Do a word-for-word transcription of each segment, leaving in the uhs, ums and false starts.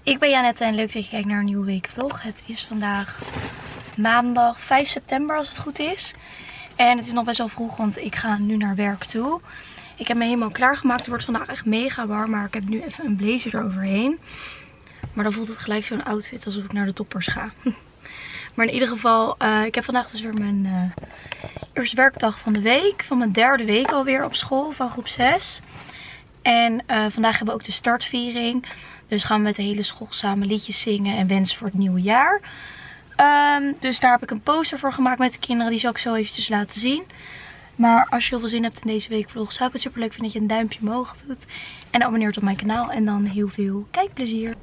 Ik ben Janette en leuk dat je kijkt naar een nieuwe weekvlog. Het is vandaag maandag vijf september als het goed is. En het is nog best wel vroeg, want ik ga nu naar werk toe. Ik heb me helemaal klaargemaakt. Het wordt vandaag echt mega warm, maar ik heb nu even een blazer eroverheen. Maar dan voelt het gelijk zo'n outfit alsof ik naar de toppers ga. Maar in ieder geval, uh, ik heb vandaag dus weer mijn uh, eerste werkdag van de week. Van mijn derde week alweer op school, van groep zes. En uh, vandaag hebben we ook de startviering. Dus gaan we met de hele school samen liedjes zingen en wensen voor het nieuwe jaar. Um, dus daar heb ik een poster voor gemaakt met de kinderen. Die zal ik zo eventjes laten zien. Maar als je heel veel zin hebt in deze weekvlog, zou ik het super leuk vinden dat je een duimpje omhoog doet. En abonneert op mijn kanaal. En dan heel veel kijkplezier.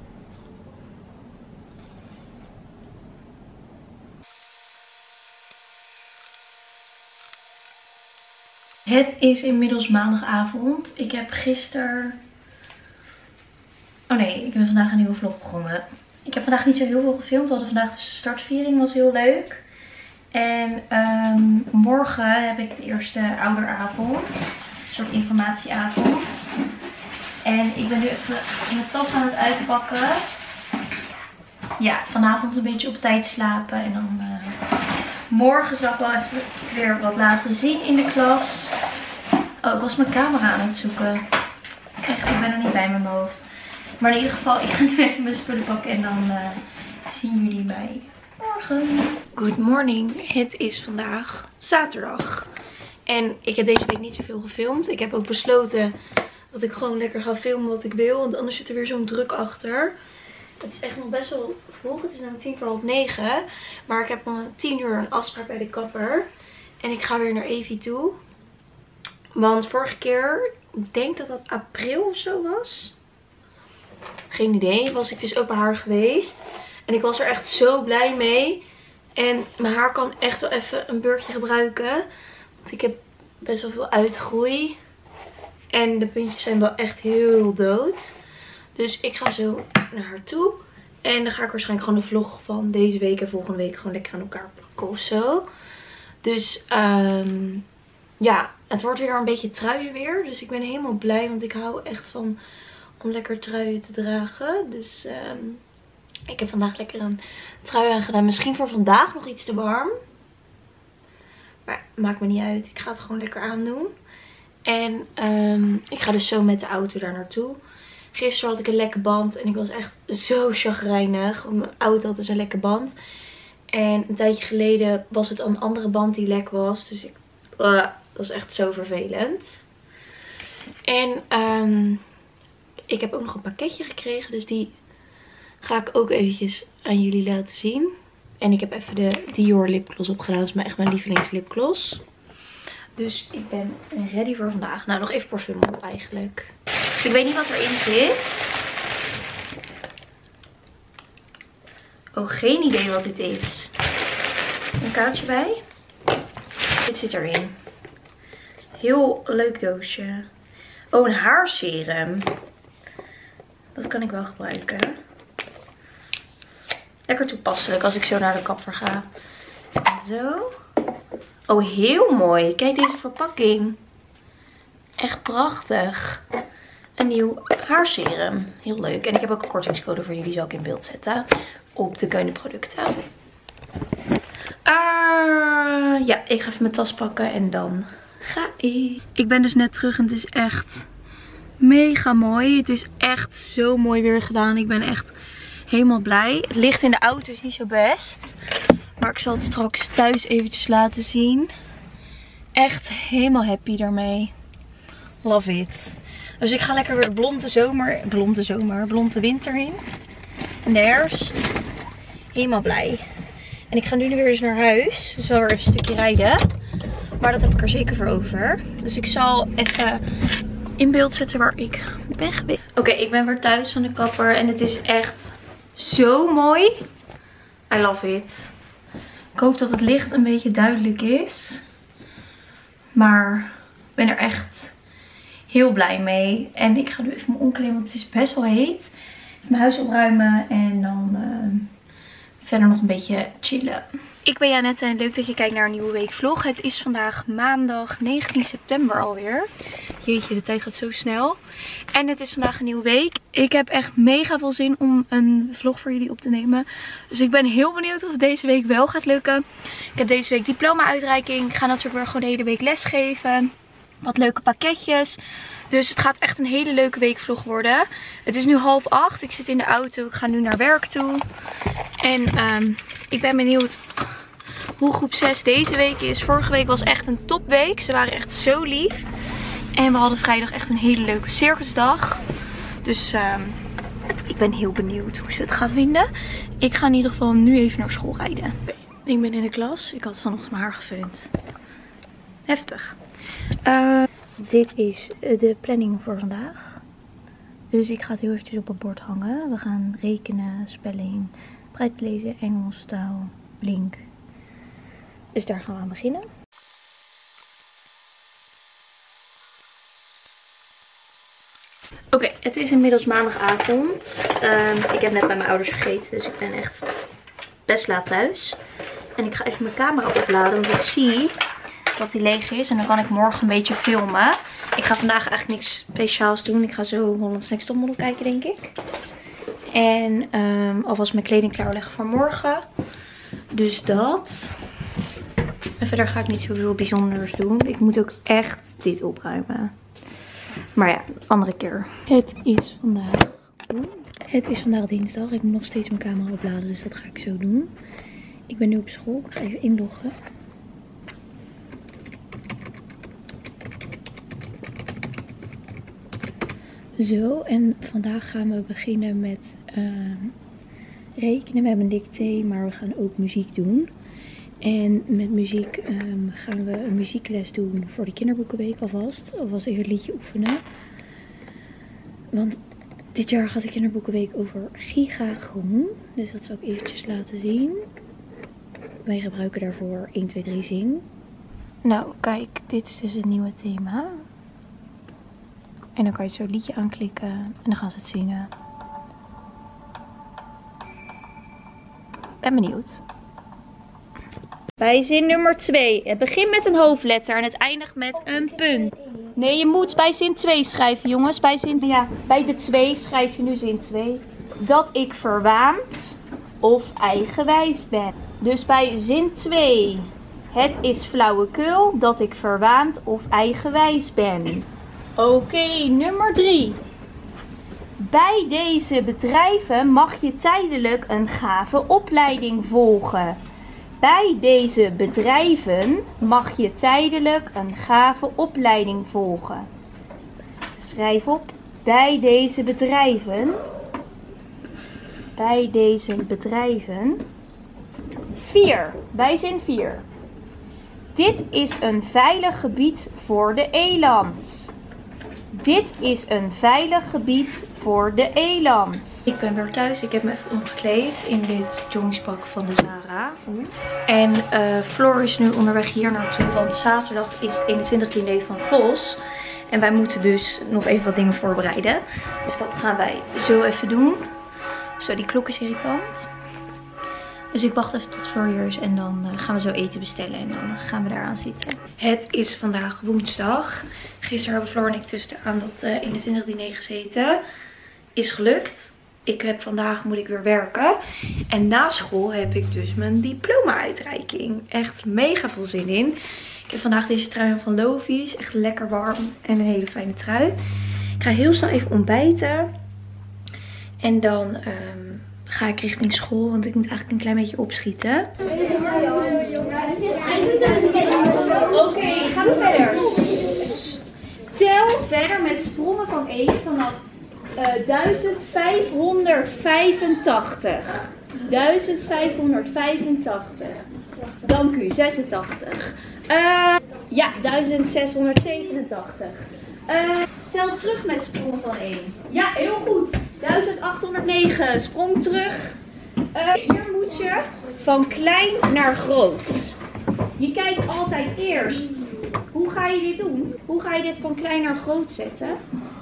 Het is inmiddels maandagavond. Ik heb gisteren... Oh nee, ik ben vandaag een nieuwe vlog begonnen. Ik heb vandaag niet zo heel veel gefilmd. We hadden vandaag de startviering, was heel leuk. En um, morgen heb ik de eerste ouderavond. Een soort informatieavond. En ik ben nu even mijn tas aan het uitpakken. Ja, vanavond een beetje op tijd slapen. En dan uh, morgen zal ik wel even weer wat laten zien in de klas. Oh, ik was mijn camera aan het zoeken. Echt, ik ben er niet bij met mijn hoofd. Maar in ieder geval, ik ga nu even mijn spullen pakken en dan uh, zien jullie mij morgen. Good morning. Het is vandaag zaterdag. En ik heb deze week niet zoveel gefilmd. Ik heb ook besloten dat ik gewoon lekker ga filmen wat ik wil. Want anders zit er weer zo'n druk achter. Het is echt nog best wel vroeg. Het is namelijk tien voor half negen. Maar ik heb om tien uur een afspraak bij de kapper. En ik ga weer naar Evie toe. Want vorige keer, ik denk dat dat april of zo was. Geen idee. Was ik dus ook bij haar geweest. En ik was er echt zo blij mee. En mijn haar kan echt wel even een beurtje gebruiken. Want ik heb best wel veel uitgroei. En de puntjes zijn wel echt heel dood. Dus ik ga zo naar haar toe. En dan ga ik waarschijnlijk gewoon de vlog van deze week en volgende week gewoon lekker aan elkaar plakken of zo. Dus um, ja, het wordt weer een beetje truien weer. Dus ik ben helemaal blij. Want ik hou echt van om lekker truien te dragen. Dus um, ik heb vandaag lekker een trui aangedaan. Misschien voor vandaag nog iets te warm. Maar maakt me niet uit. Ik ga het gewoon lekker aandoen. En um, ik ga dus zo met de auto daar naartoe. Gisteren had ik een lekke band. En ik was echt zo chagrijnig. Want mijn auto had dus een lekke band. En een tijdje geleden was het een andere band die lek was. Dus ik, uh, dat was echt zo vervelend. En um, ik heb ook nog een pakketje gekregen. Dus die ga ik ook eventjes aan jullie laten zien. En ik heb even de Dior lipgloss opgedaan. Dat is echt mijn lievelingslipgloss. Dus ik ben ready voor vandaag. Nou, nog even parfum op eigenlijk. Ik weet niet wat erin zit. Oh, geen idee wat dit is. Er is een kaartje bij. Dit zit erin. Heel leuk doosje. Oh, een haarserum. Dat kan ik wel gebruiken. Lekker toepasselijk als ik zo naar de kapper ga. Zo. Oh, heel mooi. Kijk deze verpakking. Echt prachtig. Een nieuw haarserum. Heel leuk. En ik heb ook een kortingscode voor jullie. Zal ik in beeld zetten. Op de Keunen producten. Uh, ja, ik ga even mijn tas pakken. En dan ga ik. Ik ben dus net terug. En het is echt mega mooi. Het is echt zo mooi weer gedaan. Ik ben echt helemaal blij. Het licht in de auto is niet zo best. Maar ik zal het straks thuis eventjes laten zien. Echt helemaal happy daarmee. Love it. Dus ik ga lekker weer de blonde zomer, blonde zomer, blonde winter in. En de herfst. Helemaal blij. En ik ga nu weer eens naar huis. Dus wel weer even een stukje rijden. Maar dat heb ik er zeker voor over. Dus ik zal even in beeld zetten waar ik ben geweest. Oké, okay, ik ben weer thuis van de kapper. En het is echt zo mooi. I love it. Ik hoop dat het licht een beetje duidelijk is. Maar ik ben er echt heel blij mee. En ik ga nu even me omkleden, want het is best wel heet. Even mijn huis opruimen en dan uh, verder nog een beetje chillen. Ik ben Janette en leuk dat je kijkt naar een nieuwe weekvlog. Het is vandaag maandag negentien september alweer. Jeetje, de tijd gaat zo snel. En het is vandaag een nieuwe week. Ik heb echt mega veel zin om een vlog voor jullie op te nemen. Dus ik ben heel benieuwd of het deze week wel gaat lukken. Ik heb deze week diploma-uitreiking. Ik ga natuurlijk weer gewoon de hele week lesgeven. Wat leuke pakketjes. Dus het gaat echt een hele leuke weekvlog worden. Het is nu half acht. Ik zit in de auto. Ik ga nu naar werk toe. En um, ik ben benieuwd hoe groep zes deze week is. Vorige week was echt een topweek. Ze waren echt zo lief. En we hadden vrijdag echt een hele leuke circusdag. Dus um, ik ben heel benieuwd hoe ze het gaan vinden. Ik ga in ieder geval nu even naar school rijden. Ik ben in de klas. Ik had vanochtend mijn haar gefeund. Heftig. Uh, dit is de planning voor vandaag. Dus ik ga het heel eventjes op het bord hangen. We gaan rekenen, spelling, breedlezen, Engels, taal, blink. Dus daar gaan we aan beginnen. Oké, okay, het is inmiddels maandagavond. Um, ik heb net bij mijn ouders gegeten, dus ik ben echt best laat thuis. En ik ga even mijn camera opladen, want ik zie dat die leeg is. En dan kan ik morgen een beetje filmen. Ik ga vandaag eigenlijk niks speciaals doen. Ik ga zo Holland's Next Topmodel kijken, denk ik. En um, alvast mijn kleding klaarleggen voor morgen. Dus dat. En verder ga ik niet zoveel bijzonders doen. Ik moet ook echt dit opruimen. Maar ja, andere keer. Het is vandaag. Het is vandaag dinsdag. Ik moet nog steeds mijn camera opladen, dus dat ga ik zo doen. Ik ben nu op school. Ik ga even inloggen. Zo, en vandaag gaan we beginnen met uh, rekenen. We hebben een dicté, maar we gaan ook muziek doen. En met muziek um, gaan we een muziekles doen voor de kinderboekenweek alvast. Alvast even een liedje oefenen. Want dit jaar gaat de kinderboekenweek over gigagroen. Dus dat zal ik eventjes laten zien. Wij gebruiken daarvoor één, twee, drie zing. Nou, kijk, dit is dus het nieuwe thema. En dan kan je zo een liedje aanklikken en dan gaan ze het zingen. Ben benieuwd. Bij zin nummer twee. Het begint met een hoofdletter en het eindigt met een punt. Nee, je moet bij zin twee schrijven, jongens. Bij, zin, ja, bij de twee schrijf je nu zin twee. Dat ik verwaand of eigenwijs ben. Dus bij zin twee. Het is flauwekul dat ik verwaand of eigenwijs ben. Oké, okay, nummer drie. Bij deze bedrijven mag je tijdelijk een gave opleiding volgen. Bij deze bedrijven mag je tijdelijk een gave opleiding volgen. Schrijf op. Bij deze bedrijven. Bij deze bedrijven. vier. Bij zin vier. Dit is een veilig gebied voor de eland. Dit is een veilig gebied voor de eland. Ik ben weer thuis. Ik heb me even omgekleed in dit joggingspak van de Zara. En uh, Floor is nu onderweg hier naartoe. Want zaterdag is het eenentwintigste diner van Vos. En wij moeten dus nog even wat dingen voorbereiden. Dus dat gaan wij zo even doen. Zo, die klok is irritant. Dus ik wacht even tot Floor hier is en dan uh, gaan we zo eten bestellen en dan gaan we daaraan zitten. Het is vandaag woensdag. Gisteren hebben Floor en ik dus aan dat uh, eenentwintigste diner gezeten. Is gelukt. Ik heb vandaag moet ik weer werken. En na school heb ik dus mijn diploma-uitreiking. Echt mega veel zin in. Ik heb vandaag deze trui van Lovies. Echt lekker warm en een hele fijne trui. Ik ga heel snel even ontbijten. En dan Um, ga ik richting school, want ik moet eigenlijk een klein beetje opschieten. Oké, okay, gaan we verder. Tel verder met sprongen van één vanaf uh, duizend vijfhonderdvijfentachtig. duizend vijfhonderdvijfentachtig. Dank u, zesentachtig. Uh, ja, duizend zeshonderdzevenentachtig. Uh, tel terug met sprong van één. Ja, heel goed. duizend achthonderdnegen. Sprong terug. Uh, hier moet je van klein naar groot. Je kijkt altijd eerst. Hoe ga je dit doen? Hoe ga je dit van klein naar groot zetten?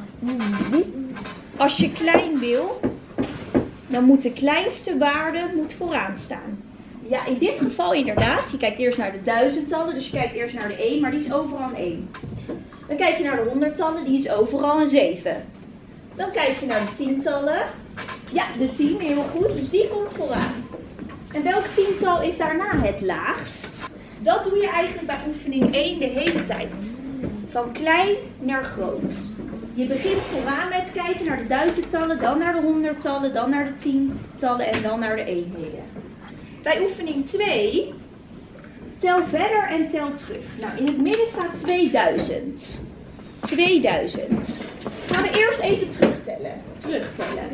Als je klein wil, dan moet de kleinste waarde moet vooraan staan. Ja, in dit geval inderdaad. Je kijkt eerst naar de duizendtallen, dus je kijkt eerst naar de één, maar die is overal een één. Dan kijk je naar de honderdtallen, die is overal een zeven. Dan kijk je naar de tientallen. Ja, de tien, heel goed, dus die komt vooraan. En welk tiental is daarna het laagst? Dat doe je eigenlijk bij oefening één de hele tijd. Van klein naar groot. Je begint vooraan met kijken naar de duizendtallen, dan naar de honderdtallen, dan naar de tientallen en dan naar de eenheden. Bij oefening twee, tel verder en tel terug. Nou, in het midden staat tweeduizend. tweeduizend. Gaan we eerst even terugtellen. Terugtellen.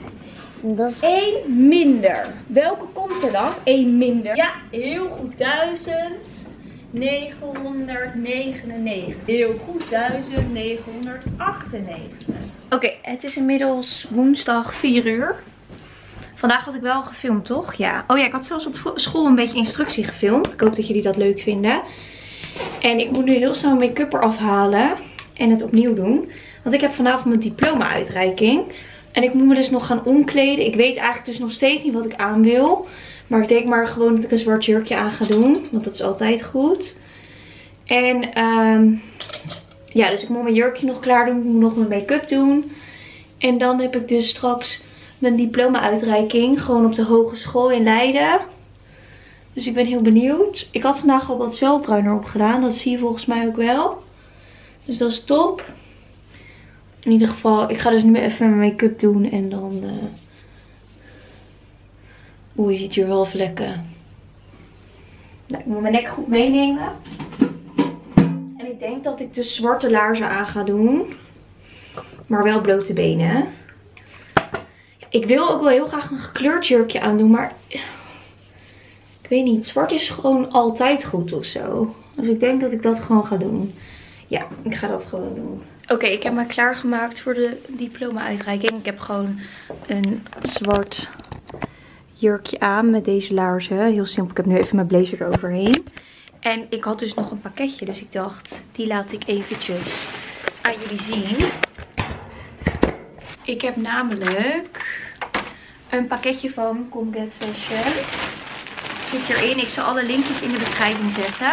één minder. Welke komt er dan? één minder. Ja, heel goed. duizend negenhonderdnegenennegentig. Heel goed. duizend negenhonderdachtennegentig. Oké, okay, het is inmiddels woensdag vier uur. Vandaag had ik wel gefilmd, toch? Ja. Oh ja, ik had zelfs op school een beetje instructie gefilmd. Ik hoop dat jullie dat leuk vinden. En ik moet nu heel snel mijn make-up eraf halen. En het opnieuw doen. Want ik heb vanavond mijn diploma-uitreiking. En ik moet me dus nog gaan omkleden. Ik weet eigenlijk dus nog steeds niet wat ik aan wil. Maar ik denk maar gewoon dat ik een zwart jurkje aan ga doen. Want dat is altijd goed. En um, ja, dus ik moet mijn jurkje nog klaar doen. Ik moet nog mijn make-up doen. En dan heb ik dus straks mijn diploma-uitreiking. Gewoon op de hogeschool in Leiden. Dus ik ben heel benieuwd. Ik had vandaag al wat zwelbruiner opgedaan. Dat zie je volgens mij ook wel. Dus dat is top. In ieder geval, ik ga dus nu even mijn make-up doen. En dan... Uh... Oeh, je ziet hier wel vlekken. Nou, ik moet mijn nek goed meenemen. En ik denk dat ik dus zwarte laarzen aan ga doen. Maar wel blote benen. Ik wil ook wel heel graag een gekleurd jurkje aandoen. Maar... Ik weet niet, zwart is gewoon altijd goed of zo. Dus ik denk dat ik dat gewoon ga doen. Ja, ik ga dat gewoon doen. Oké, okay, ik heb me klaargemaakt voor de diploma-uitreiking. Ik heb gewoon een zwart jurkje aan met deze laarzen. Heel simpel, ik heb nu even mijn blazer eroverheen. En ik had dus nog een pakketje, dus ik dacht, die laat ik eventjes aan jullie zien. Ik heb namelijk een pakketje van Come Get Fashion. Zit hierin. Ik zal alle linkjes in de beschrijving zetten.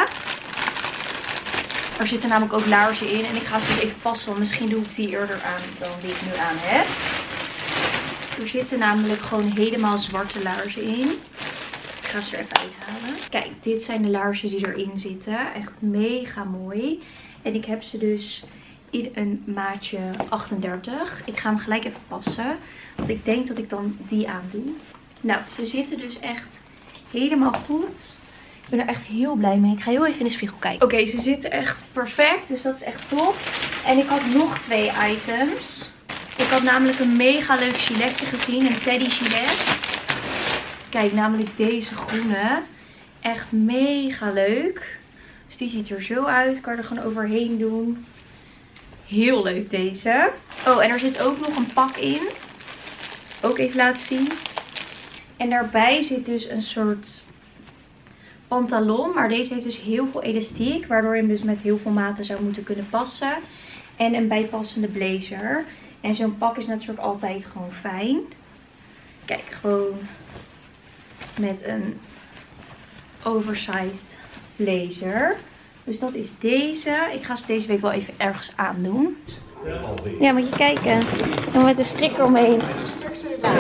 Er zitten namelijk ook laarzen in. En ik ga ze dus even passen. Want misschien doe ik die eerder aan dan die ik nu aan heb. Er zitten namelijk gewoon helemaal zwarte laarzen in. Ik ga ze er even uithalen. Kijk, dit zijn de laarzen die erin zitten. Echt mega mooi. En ik heb ze dus in een maatje achtendertig. Ik ga hem gelijk even passen. Want ik denk dat ik dan die aandoe. Nou, ze zitten dus echt... helemaal goed. Ik ben er echt heel blij mee. Ik ga heel even in de spiegel kijken. Oké, okay, ze zitten echt perfect. Dus dat is echt top. En ik had nog twee items. Ik had namelijk een mega leuk giletje gezien. Een teddy gilet. Kijk, namelijk deze groene. Echt mega leuk. Dus die ziet er zo uit. Ik kan er gewoon overheen doen. Heel leuk deze. Oh, en er zit ook nog een pak in. Ook even laten zien. En daarbij zit dus een soort pantalon. Maar deze heeft dus heel veel elastiek. Waardoor je hem dus met heel veel maten zou moeten kunnen passen. En een bijpassende blazer. En zo'n pak is natuurlijk altijd gewoon fijn. Kijk, gewoon met een oversized blazer. Dus dat is deze. Ik ga ze deze week wel even ergens aandoen. Ja, moet je kijken. En met een strik eromheen. Ja,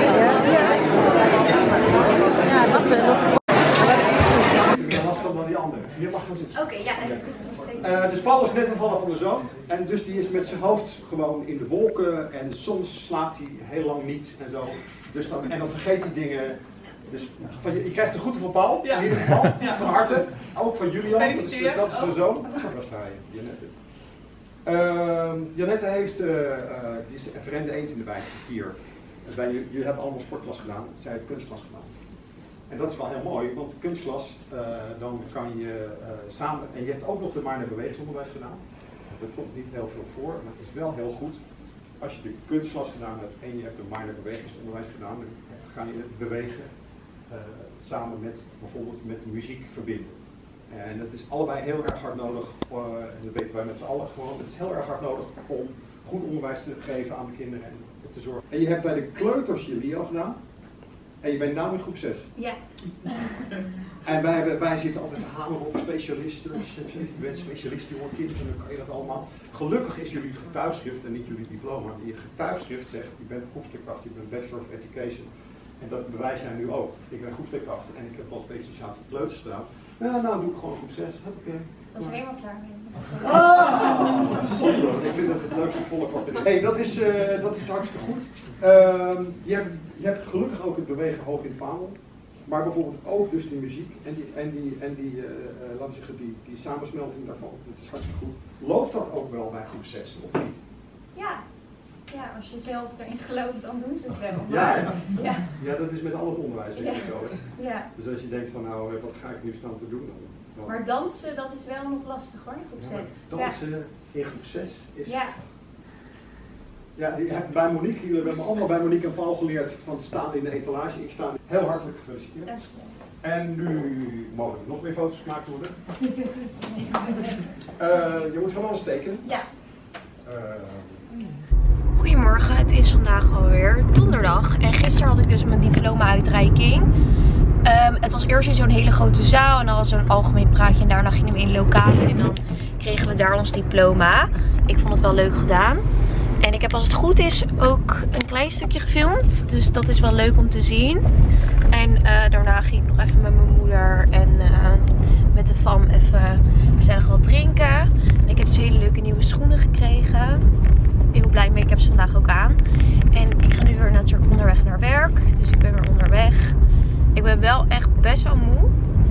ja, dat wel. Je mag gaan zitten. Oké, okay, ja. Uh, dus Paul is net bevallen van de zoon. En dus die is met zijn hoofd gewoon in de wolken. En soms slaapt hij heel lang niet en zo. Dus dan, en dan vergeet hij dingen. Dus van, je, je krijgt de groeten van Paul, ja. In ieder geval. Ja. Van harte. Ook van Julian, dat is, dat is zijn zoon. Daar sta je, Janette. Uh, Janette heeft, uh, uh, die is een verrende eend in de wijk hier. Bij, jullie hebben allemaal sportklas gedaan, zij heeft kunstklas gedaan. En dat is wel heel mooi, want kunstklas, uh, dan kan je uh, samen, en je hebt ook nog de minor bewegingsonderwijs gedaan. Dat komt niet heel veel voor, maar het is wel heel goed. Als je de kunstklas gedaan hebt en je hebt de minor bewegingsonderwijs gedaan, dan ga je bewegen uh, samen met bijvoorbeeld met de muziek verbinden. En dat is allebei heel erg hard nodig, uh, en dat weten wij met z'n allen gewoon, het is heel erg hard nodig om goed onderwijs te geven aan de kinderen en te zorgen. En je hebt bij de kleuters je L I O gedaan. En je bent nu in groep zes? Ja. En wij, wij zitten altijd te hameren op specialisten. Je bent specialist, jonge kinderen, dan kan je dat allemaal. Gelukkig is jullie getuigschrift en niet jullie diploma. Je getuigschrift zegt, je bent groepsleerkracht, je bent Bachelor of Education. En dat bewijs jij nu ook. Ik ben groepsleerkracht en ik heb wel specialisatie kleuterstraat. Ja, nou doe ik gewoon groep zes. Oké. Okay. Dat is helemaal klaar mee. Ah, wat zonde. Ik vind dat het leukste volk wat er is. Hey, dat is, uh, dat is hartstikke goed. Uh, je, hebt, je hebt gelukkig ook het bewegen hoog in het vaandel. Maar bijvoorbeeld ook dus die muziek en die, en die, en die, uh, uh, laten we zeggen, die, die samensmelting daarvan. Dat is hartstikke goed. Loopt dat ook wel bij groep zes, of niet? Ja. Ja, als je zelf erin gelooft, dan doen ze het wel. Ja, ja. Ja. Ja, dat is met al het onderwijs denk ik Ja. zo. Hè? Ja. Dus als je denkt van nou, wat ga ik nu staan te doen dan? dan Maar dansen, dat is wel nog lastig hoor, in groep zes. Ja, dansen in groep zes is... Ja. Ja, die hebt bij Monique, jullie hebben allemaal bij Monique en Paul geleerd van staan in de etalage. Ik sta heel hartelijk gefeliciteerd. Dank je. En nu mogen er nog meer foto's gemaakt worden. Uh, je moet van alles tekenen. Ja. Uh, Goedemorgen, het is vandaag alweer donderdag en gisteren had ik dus mijn diploma-uitreiking. Um, het was eerst in zo'n hele grote zaal en dan was zo'n algemeen praatje en daarna gingen we in lokalen en dan kregen we daar ons diploma. Ik vond het wel leuk gedaan. En ik heb als het goed is ook een klein stukje gefilmd, dus dat is wel leuk om te zien. En uh, daarna ging ik nog even met mijn moeder en uh, met de fam even gezellig wat drinken. En ik heb dus hele leuke nieuwe schoenen gekregen. Heel blij mee, ik heb ze vandaag ook aan. En ik ga nu weer natuurlijk onderweg naar werk, dus ik ben weer onderweg. Ik ben wel echt best wel moe.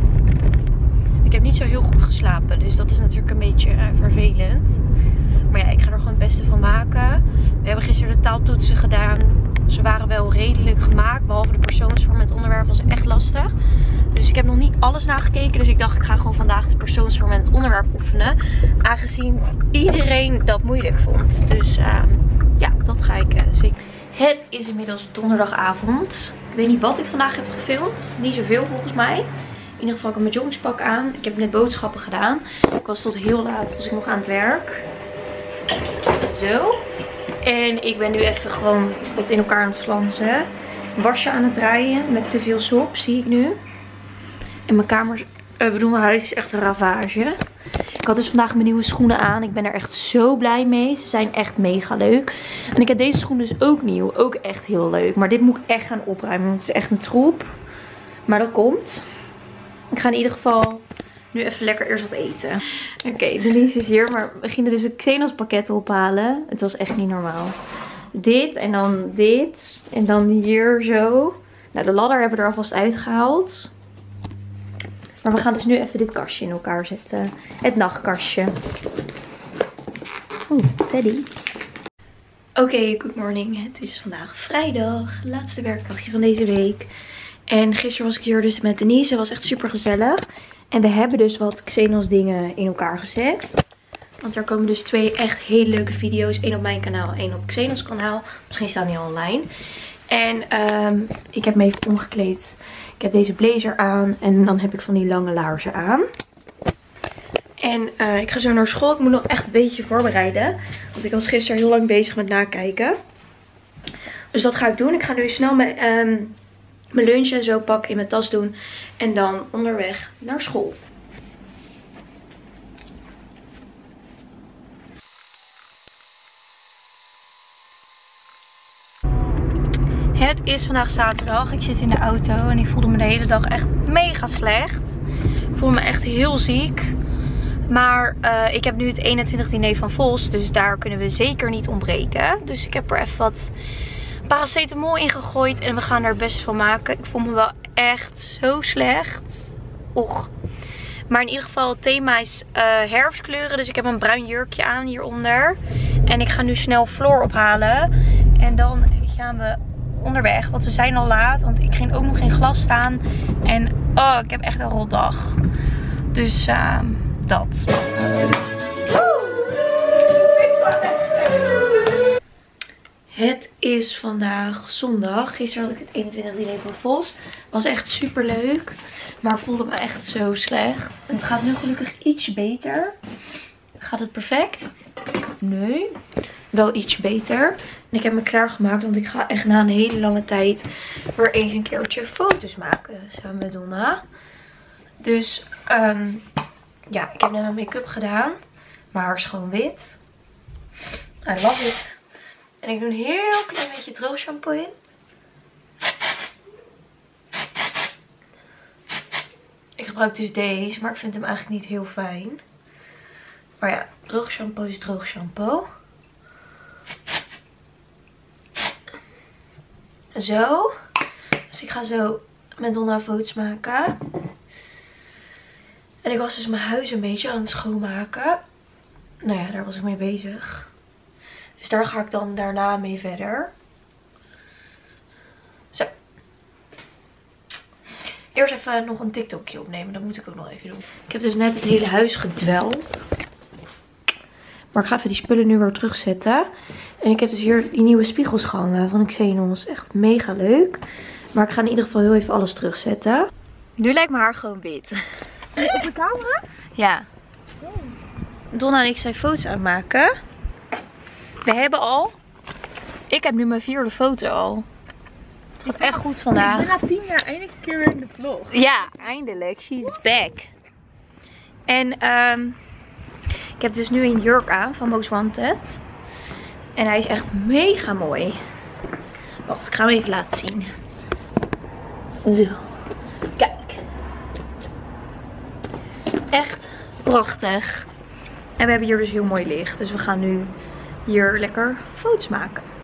Ik heb niet zo heel goed geslapen, dus dat is natuurlijk een beetje uh, vervelend. Maar ja, ik ga er gewoon het beste van maken. We hebben gisteren de taaltoetsen gedaan. Ze waren wel redelijk gemaakt, behalve de persoonsvorm. Het onderwerp was echt lastig. Dus ik heb nog niet alles nagekeken. Dus ik dacht, ik ga gewoon vandaag de persoonsvorm en het onderwerp oefenen. Aangezien iedereen dat moeilijk vond. Dus uh, ja, dat ga ik uh, zeker. Het is inmiddels donderdagavond. Ik weet niet wat ik vandaag heb gefilmd. Niet zoveel volgens mij. In ieder geval, ik heb mijn joggingspak aan. Ik heb net boodschappen gedaan. Ik was tot heel laat, was ik nog aan het werk. Zo. En ik ben nu even gewoon wat in elkaar aan het flansen. Wasje aan het draaien met te veel sop, zie ik nu. En mijn kamer, ik uh, bedoel mijn huis is echt een ravage. Ik had dus vandaag mijn nieuwe schoenen aan. Ik ben er echt zo blij mee. Ze zijn echt mega leuk. En ik heb deze schoenen dus ook nieuw. Ook echt heel leuk. Maar dit moet ik echt gaan opruimen. Want het is echt een troep. Maar dat komt. Ik ga in ieder geval nu even lekker eerst wat eten. Oké, okay, Denise is hier. Maar we gingen dus de Xenos pakketten ophalen. Het was echt niet normaal. Dit en dan dit. En dan hier zo. Nou, de ladder hebben we er alvast uitgehaald. Maar we gaan dus nu even dit kastje in elkaar zetten. Het nachtkastje. Oeh, Teddy. Oké, okay, good morning. Het is vandaag vrijdag. Laatste werkdagje van deze week. En gisteren was ik hier dus met Denise. Het was echt super gezellig. En we hebben dus wat Xenos dingen in elkaar gezet. Want er komen dus twee echt hele leuke video's. Eén op mijn kanaal, één op Xenos kanaal. Misschien staan die al online. En um, ik heb me even omgekleed. Ik heb deze blazer aan. En dan heb ik van die lange laarzen aan. En uh, ik ga zo naar school. Ik moet nog echt een beetje voorbereiden. Want ik was gisteren heel lang bezig met nakijken. Dus dat ga ik doen. Ik ga nu snel mijn, um, mijn lunch en zo pakken, in mijn tas doen. En dan onderweg naar school. Het is vandaag zaterdag. Ik zit in de auto en ik voelde me de hele dag echt mega slecht. Ik voelde me echt heel ziek. Maar uh, ik heb nu het eenentwintig diner van Vos, dus daar kunnen we zeker niet ontbreken. Dus ik heb er even wat paracetamol in gegooid en we gaan er best van maken. Ik voel me wel echt zo slecht. Och. Maar in ieder geval, het thema is uh, herfstkleuren. Dus ik heb een bruin jurkje aan hieronder. En ik ga nu snel Floor ophalen. En dan gaan we onderweg, want we zijn al laat, want ik ging ook nog in glas staan en oh, ik heb echt een rotdag. Dus uh, dat. Het is vandaag zondag. Gisteren had ik het eenentwintig diner van Vos. Was echt super leuk, maar ik voelde me echt zo slecht. En het gaat nu gelukkig iets beter. Gaat het perfect? Nee. Wel iets beter. Ik heb me klaargemaakt, want ik ga echt na een hele lange tijd weer eens een keertje foto's maken samen met Donna. Dus um, ja, ik heb net mijn make-up gedaan. Mijn haar is gewoon wit. I love it. En ik doe een heel klein beetje droog shampoo in. Ik gebruik dus deze, maar ik vind hem eigenlijk niet heel fijn. Maar ja, droog shampoo is droog shampoo. Zo. Dus ik ga zo met Donna foto's maken. En ik was dus mijn huis een beetje aan het schoonmaken. Nou ja, daar was ik mee bezig. Dus daar ga ik dan daarna mee verder. Zo. Eerst even nog een TikTokje opnemen. Dat moet ik ook nog even doen. Ik heb dus net het hele huis gedweld. Maar ik ga even die spullen nu weer terugzetten. En ik heb dus hier die nieuwe spiegels gehangen van Xenos. Echt mega leuk. Maar ik ga in ieder geval heel even alles terugzetten. Nu lijkt mijn haar gewoon wit. Op de camera? Ja. Donna en ik zijn foto's aan het maken. We hebben al... Ik heb nu mijn vierde foto al. Het gaat echt goed vandaag. Ik ben na tien jaar eindelijk een keer weer in de vlog. Ja, eindelijk. She's back. En um, ik heb dus nu een jurk aan van Most Wanted. En hij is echt mega mooi. Wacht, ik ga hem even laten zien. Zo. Kijk. Echt prachtig. En we hebben hier dus heel mooi licht. Dus we gaan nu hier lekker foto's maken.